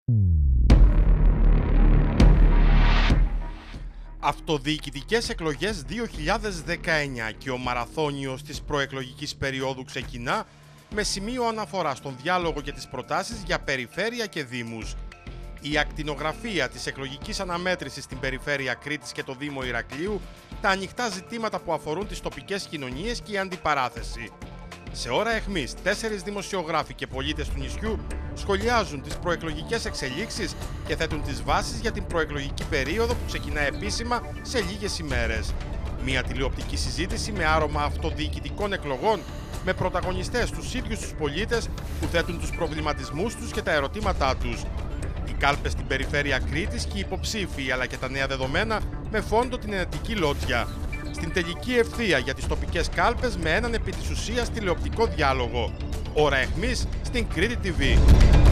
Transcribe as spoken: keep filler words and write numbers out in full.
Αυτοδιοικητικές εκλογές δύο χιλιάδες δεκαεννιά και ο μαραθώνιος της προεκλογικής περίοδου ξεκινά με σημείο αναφορά στον διάλογο και τις προτάσεις για περιφέρεια και δήμους. Η ακτινογραφία της εκλογικής αναμέτρησης στην περιφέρεια Κρήτης και το Δήμο Ηρακλείου, τα ανοιχτά ζητήματα που αφορούν τις τοπικές κοινωνίες και η αντιπαράθεση. Σε ώρα αιχμής, τέσσερις δημοσιογράφοι και πολίτες του νησιού σχολιάζουν τις προεκλογικές εξελίξεις και θέτουν τις βάσεις για την προεκλογική περίοδο που ξεκινά επίσημα σε λίγες ημέρες. Μια τηλεοπτική συζήτηση με άρωμα αυτοδιοικητικών εκλογών, με πρωταγωνιστές τους ίδιους τους πολίτες που θέτουν τους προβληματισμούς τους και τα ερωτήματά τους. Οι κάλπες στην περιφέρεια Κρήτης και οι υποψήφοι αλλά και τα νέα δεδομένα με φόντο την ενετική Λότζια. Στην τελική ευθεία για τις τοπικές κάλπες με έναν επί της ουσίας τηλεοπτικό διάλογο. Ώρα αιχμής στην Κρήτη τι βι.